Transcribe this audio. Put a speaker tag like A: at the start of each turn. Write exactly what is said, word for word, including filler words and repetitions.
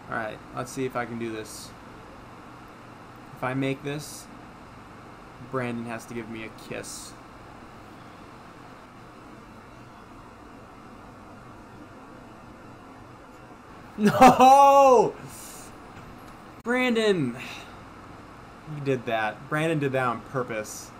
A: Alright, let's see if I can do this. If I make this, Brandon has to give me a kiss. No! Brandon! You did that. Brandon did that on purpose.